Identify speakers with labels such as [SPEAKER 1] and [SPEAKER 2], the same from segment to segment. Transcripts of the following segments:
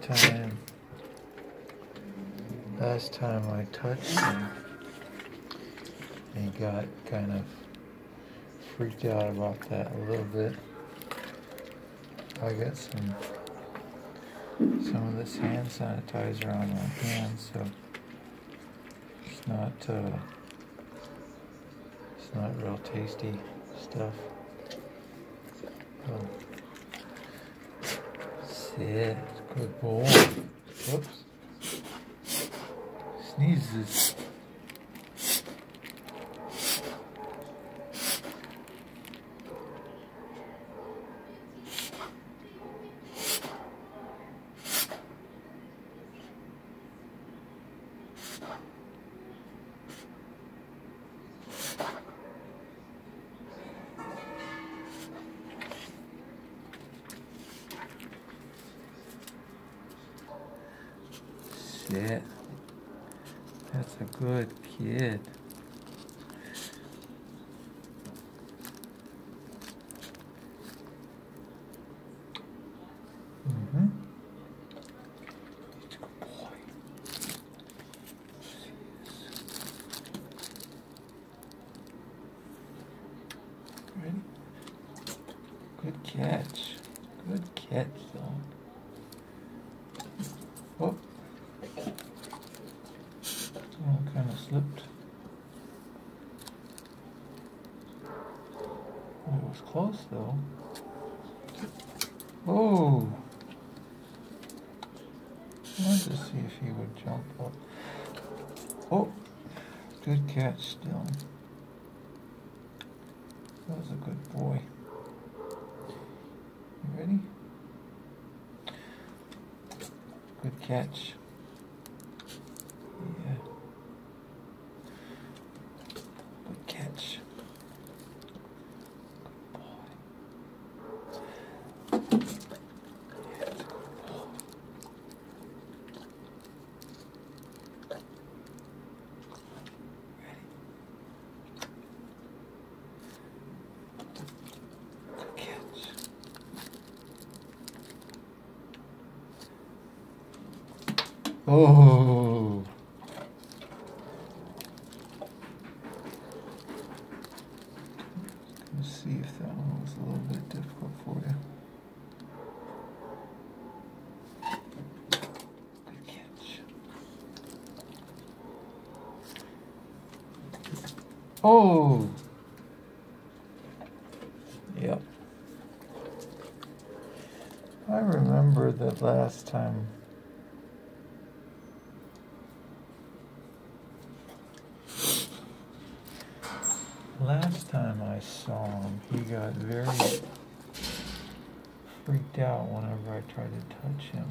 [SPEAKER 1] last time I touched him, he got kind of freaked out about that a little bit. I got some of this hand sanitizer on my hands, so it's not real tasty stuff. Oh. Sit, good boy. Whoops. Sneezes. Sit. That's a good kid. Mm-hmm. He's a good boy. Ready? Good catch. Good catch, though. Oh. Oh, kind of slipped. Oh, it was close though. Oh! I wanted to see if he would jump up. Oh! Good catch still. That was a good boy. You ready? Good catch. Yeah. Good catch. Good boy. Yeah, it's a good boy. Ready? Good catch. Oh! Let's see if that one was a little bit difficult for you. Good catch. Oh! Yep. I remember that last time. Last time I saw him, he got very freaked out whenever I tried to touch him.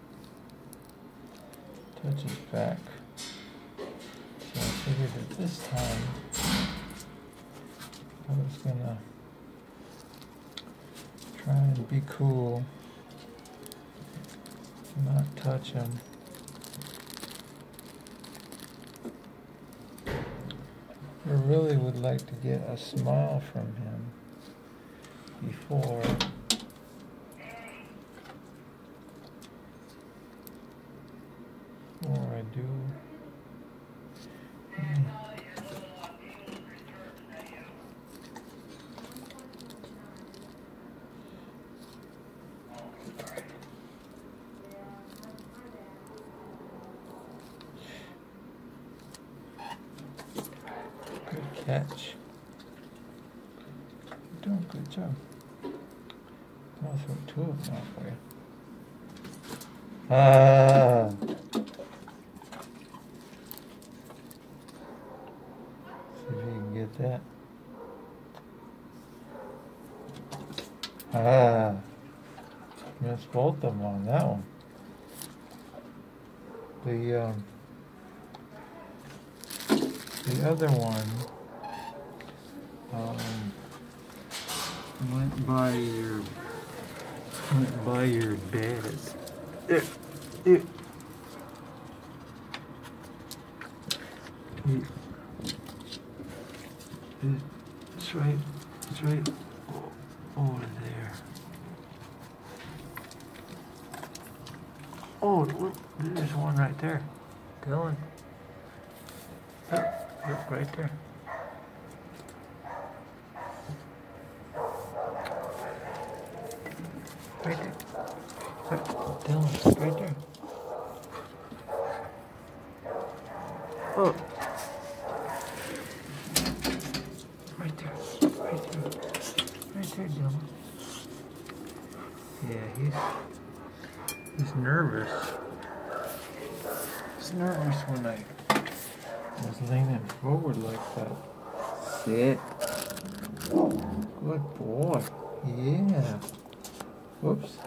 [SPEAKER 1] Touch his back. So I figured that this time I was gonna try and be cool, not touch him. I really would like to get a smile from him before I do. Good catch. You're doing a good job. I'll throw two of them out for you. Ah! See if you can get that. Ah! Missed both of them on that one. The other one went by your bed. It's right over there. Oh, look, there's one right there. Dylan. Look right there. Right there. Dylan, right there. Oh. Right there. Right there. Right there, Dylan. Yeah, he's nervous. He's nervous when I was leaning forward like that. Sit. Good boy. Yeah. Whoops.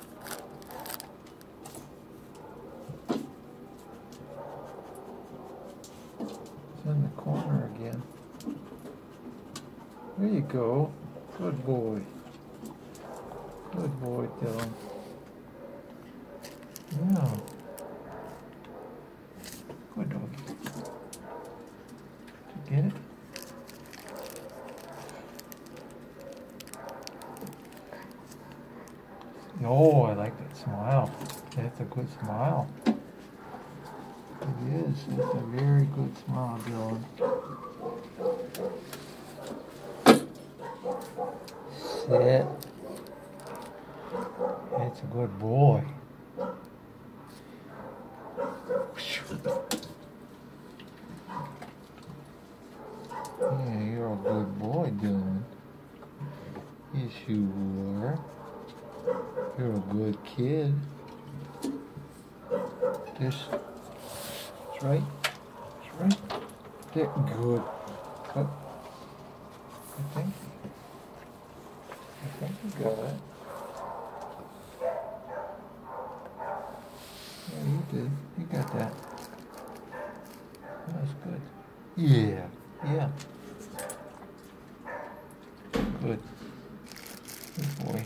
[SPEAKER 1] It's in the corner again. There you go. Good boy. Good boy, Dylan. Yeah. Good doggy. Did you get it? Oh, I like that smile. That's a good smile. It is. It's a very good smile, Dylan. Sit. It's a good boy. Yeah, you're a good boy, Dylan. Yes, you are. You're a good kid. That's right. That's right. That good. Oh, I think you got it. Yeah, you did. You got that. That's good. Yeah. Yeah. Good. Good boy.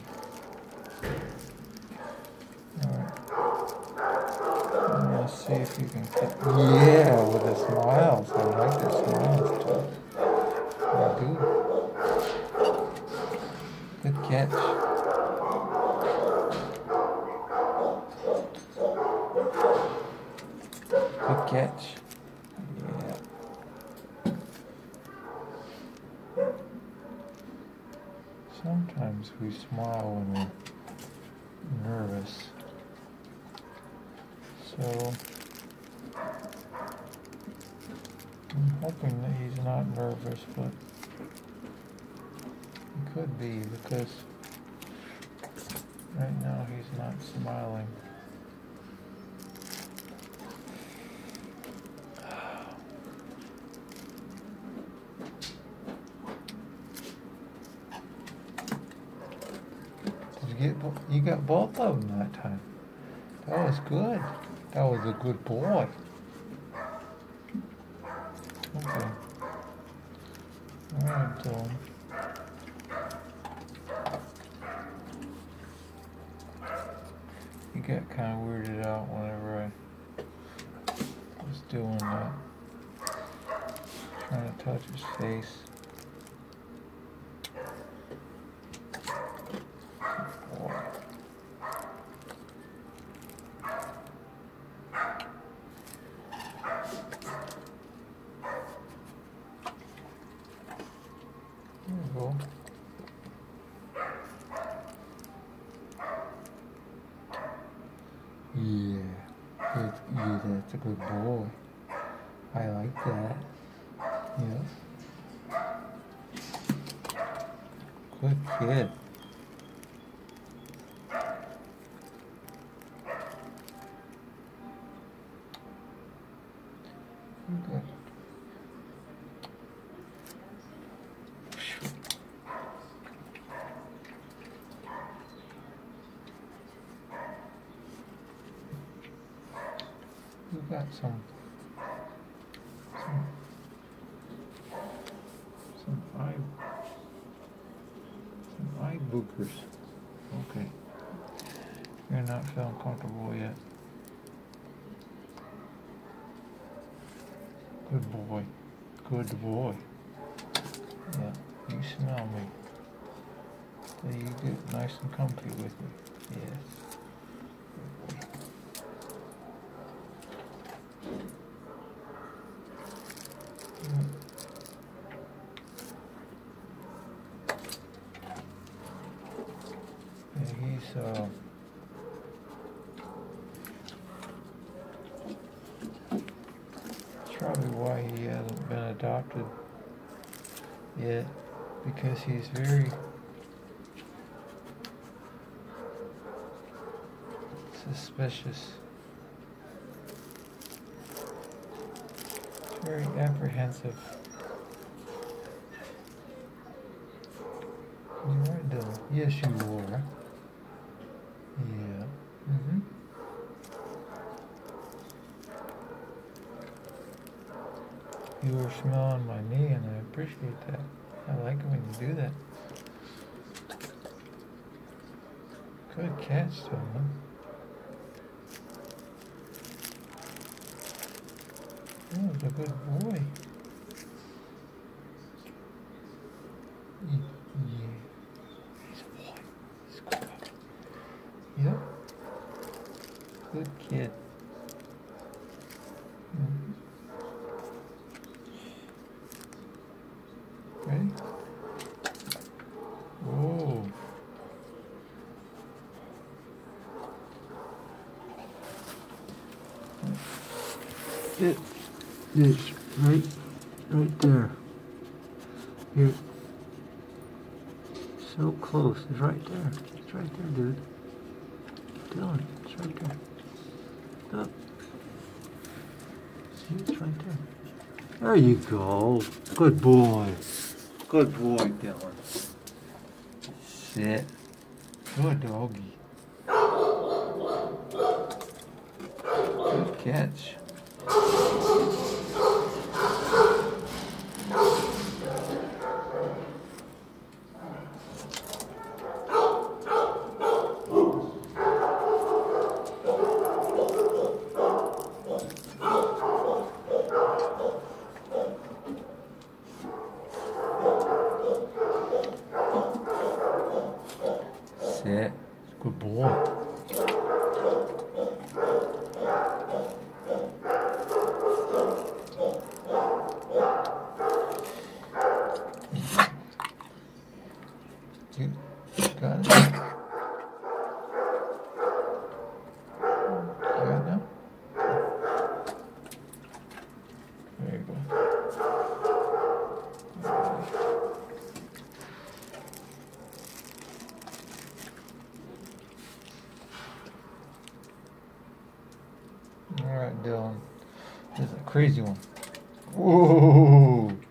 [SPEAKER 1] See if you can get, yeah, with the smiles. I like the smiles too. Yeah, good. Good catch. Good catch. Yeah. Sometimes we smile when we're nervous. So, I'm hoping that he's not nervous, but he could be because right now he's not smiling. You got both of them that time. That was good. That was a good boy. Okay. Alright, Dylan. He got kind of weirded out whenever I was doing that. Trying to touch his face. Yeah, that's a good boy. I like that. Yeah. Good kid. Good. We got some eye boogers. Okay. You're not feeling comfortable yet. Good boy. Good boy. Yeah, you smell me. So you get nice and comfy with me. Yes. Good boy. So that's probably why he hasn't been adopted yet, because he's very suspicious. Very apprehensive. You right, Dylan? Yes, you were. Yeah. You were smelling my knee, and I appreciate that. I like it when you do that. Good catch, Dylan. Oh, he's a good boy. Yeah. He's a boy. He's a good puppy. Yep. Good kid. Ready? Whoa. It's right there. Here. So close. It's right there. It's right there, dude. Dylan, it's right there. Look. See, it's right there. There you go. Good boy. Good boy, Dylan. Sit. Good doggie. Good catch. Sit. Good boy. You got it? You got it now? There you go. Alright, Dylan. This is a crazy one. Whoa!